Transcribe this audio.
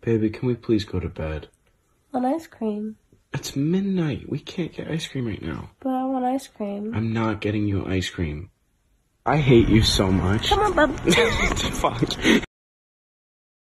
Baby, can we please go to bed? I want ice cream. It's midnight. We can't get ice cream right now. But I want ice cream. I'm not getting you ice cream. I hate you so much. Come on, bub. Fuck.